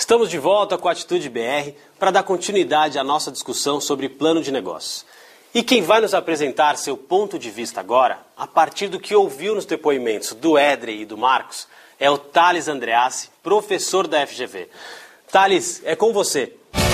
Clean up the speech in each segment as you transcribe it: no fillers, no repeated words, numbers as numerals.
Estamos de volta com a Atitude BR para dar continuidade à nossa discussão sobre plano de negócios. E quem vai nos apresentar seu ponto de vista agora, a partir do que ouviu nos depoimentos do Edrey e do Marcos, é o Thales Andreassi, professor da FGV. Thales, é com você.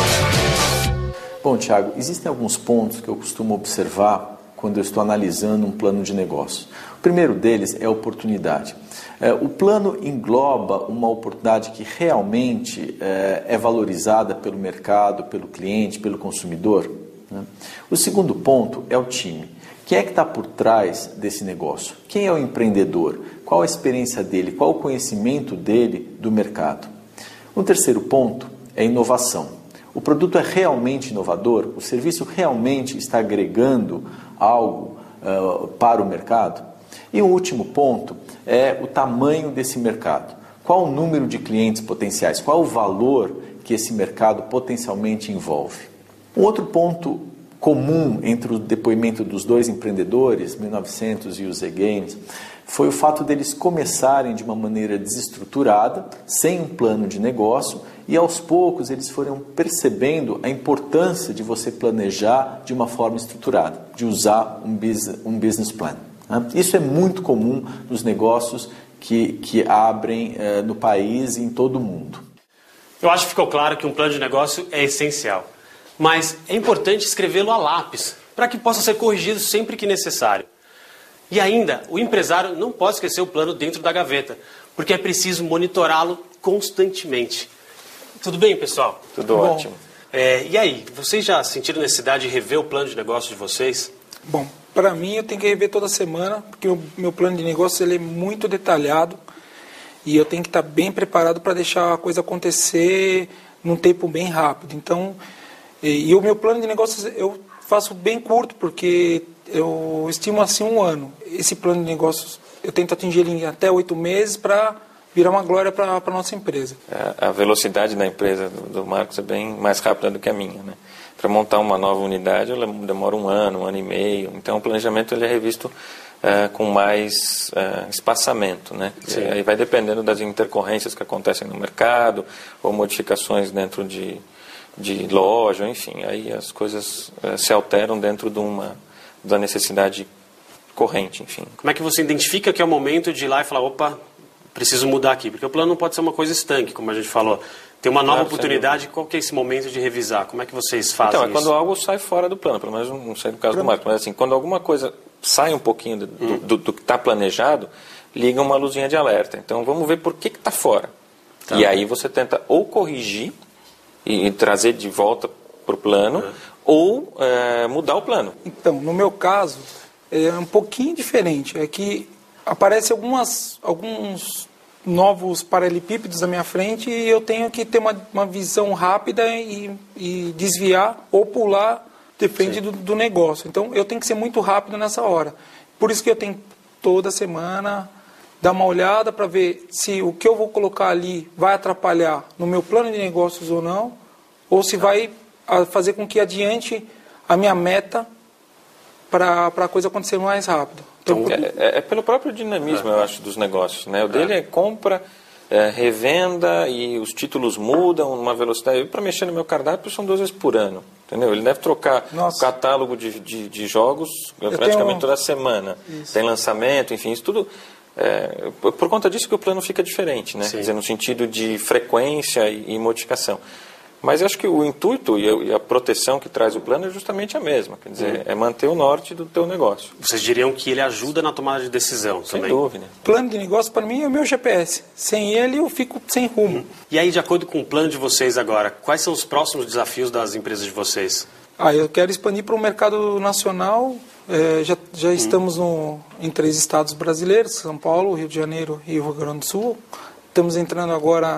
Bom, Thiago, existem alguns pontos que eu costumo observar quando eu estou analisando um plano de negócio. O primeiro deles é a oportunidade. O plano engloba uma oportunidade que realmente é valorizada pelo mercado, pelo cliente, pelo consumidor, né? O segundo ponto é o time. Quem é que está por trás desse negócio? Quem é o empreendedor? Qual a experiência dele? Qual o conhecimento dele do mercado? O terceiro ponto é a inovação. O produto é realmente inovador? O serviço realmente está agregando algo para o mercado? E o último ponto é o tamanho desse mercado. Qual o número de clientes potenciais? Qual o valor que esse mercado potencialmente envolve? Um outro ponto comum entre o depoimento dos dois empreendedores, 1900 e o Z Games, foi o fato deles começarem de uma maneira desestruturada, sem um plano de negócio, e aos poucos eles foram percebendo a importância de você planejar de uma forma estruturada, de usar um business plan. Isso é muito comum nos negócios que abrem no país e em todo o mundo. Eu acho que ficou claro que um plano de negócio é essencial, mas é importante escrevê-lo a lápis, para que possa ser corrigido sempre que necessário. E ainda, o empresário não pode esquecer o plano dentro da gaveta, porque é preciso monitorá-lo constantemente. Tudo bem, pessoal? Tudo ótimo. E aí, vocês já sentiram necessidade de rever o plano de negócio de vocês? Bom, para mim eu tenho que rever toda semana, porque o meu plano de negócio ele é muito detalhado e eu tenho que estar bem preparado para deixar a coisa acontecer num tempo bem rápido. Então, e o meu plano de negócios eu faço bem curto, porque eu estimo assim 1 ano. Esse plano de negócios eu tento atingir ele em até 8 meses para virar uma glória para a nossa empresa. A velocidade da empresa do Marcos é bem mais rápida do que a minha, né? Para montar uma nova unidade, ela demora 1 ano, 1 ano e meio. Então, o planejamento ele é revisto com mais espaçamento, né? Aí vai dependendo das intercorrências que acontecem no mercado, ou modificações dentro de loja, enfim. Aí as coisas se alteram dentro da necessidade corrente, enfim. Como é que você identifica que é o momento de ir lá e falar, opa, preciso mudar aqui? Porque o plano não pode ser uma coisa estanque, como a gente falou. Tem uma nova oportunidade, qual que é esse momento de revisar? Como é que vocês fazem isso? Então, é quando algo sai fora do plano, pelo menos não sei no caso do Marcos, mas assim, quando alguma coisa sai um pouquinho do que está planejado, liga uma luzinha de alerta. Então, vamos ver por que está fora. Tá. E aí você tenta ou corrigir e trazer de volta para o plano, ou mudar o plano. Então, no meu caso, é um pouquinho diferente. É que aparecem alguns novos paralelepípedos à minha frente e eu tenho que ter uma visão rápida e desviar ou pular, depende do negócio. Então, eu tenho que ser muito rápido nessa hora. Por isso que eu tenho toda semana dar uma olhada para ver se o que eu vou colocar ali vai atrapalhar no meu plano de negócios ou não, ou se vai fazer com que adiante a minha meta para a coisa acontecer mais rápido. Então, é pelo próprio dinamismo, eu acho, dos negócios, né? O dele é compra, revenda e os títulos mudam numa velocidade. Para mexer no meu cardápio são 2 vezes por ano, entendeu? Ele deve trocar o catálogo de jogos praticamente toda semana. Isso. Tem lançamento, enfim, isso tudo. Por conta disso que o plano fica diferente, né? Quer dizer, no sentido de frequência e modificação. Mas eu acho que o intuito e a proteção que traz o plano é justamente a mesma. Quer dizer, é manter o norte do teu negócio. Vocês diriam que ele ajuda na tomada de decisão também? Sem dúvida. Plano de negócio, para mim, é o meu GPS. Sem ele, eu fico sem rumo. E aí, de acordo com o plano de vocês agora, quais são os próximos desafios das empresas de vocês? Eu quero expandir para o mercado nacional. Já estamos em 3 estados brasileiros, São Paulo, Rio de Janeiro e Rio Grande do Sul. Estamos entrando agora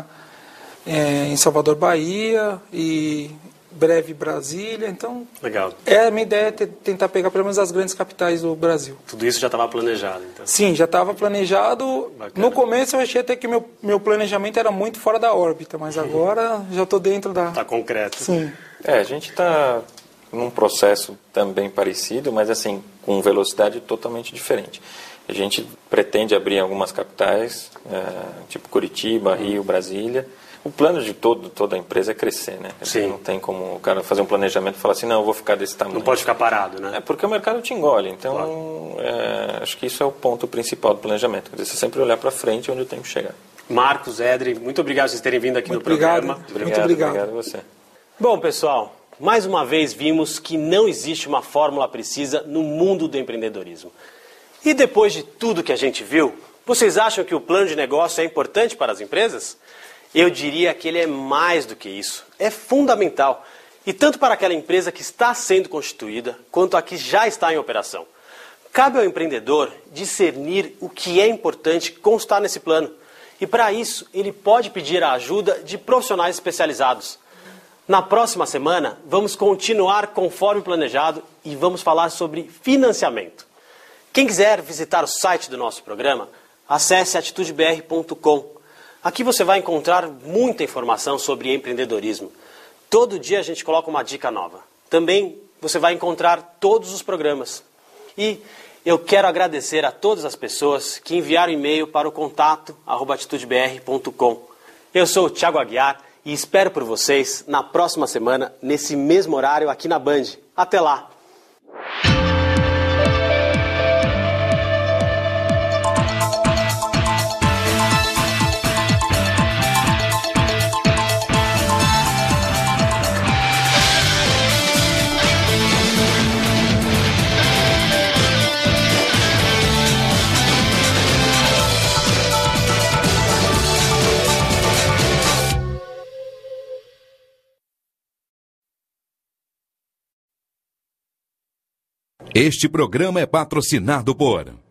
em Salvador, Bahia e breve Brasília. Então, legal. A minha ideia é tentar pegar pelo menos as grandes capitais do Brasil. Tudo isso já estava planejado, então? Sim, já estava planejado. Bacana. No começo eu achei até que meu planejamento era muito fora da órbita, mas agora já estou dentro da... Está concreto. Sim. A gente está num processo também parecido, mas assim, com velocidade totalmente diferente. A gente pretende abrir algumas capitais, tipo Curitiba, Rio, Brasília. O plano de toda a empresa é crescer, né? Sim. Não tem como o cara fazer um planejamento e falar assim, não, eu vou ficar desse tamanho. Não pode ficar parado, né? É porque o mercado te engole. Então, Claro. Acho que isso é o ponto principal do planejamento. Quer dizer, você sempre olhar para frente onde o tempo chegar. Marcos, Edri, muito obrigado por vocês terem vindo aqui Muito no programa. Muito obrigado. Obrigado a você. Bom, pessoal, mais uma vez vimos que não existe uma fórmula precisa no mundo do empreendedorismo. E depois de tudo que a gente viu, vocês acham que o plano de negócio é importante para as empresas? Eu diria que ele é mais do que isso. É fundamental. E tanto para aquela empresa que está sendo constituída, quanto a que já está em operação. Cabe ao empreendedor discernir o que é importante constar nesse plano. E para isso, ele pode pedir a ajuda de profissionais especializados. Na próxima semana, vamos continuar conforme planejado e vamos falar sobre financiamento. Quem quiser visitar o site do nosso programa, acesse atitudebr.com. Aqui você vai encontrar muita informação sobre empreendedorismo. Todo dia a gente coloca uma dica nova. Também você vai encontrar todos os programas. E eu quero agradecer a todas as pessoas que enviaram e-mail para o contato@atitudebr.com. Eu sou o Thiago Aguiar e espero por vocês na próxima semana, nesse mesmo horário aqui na Band. Até lá! Este programa é patrocinado por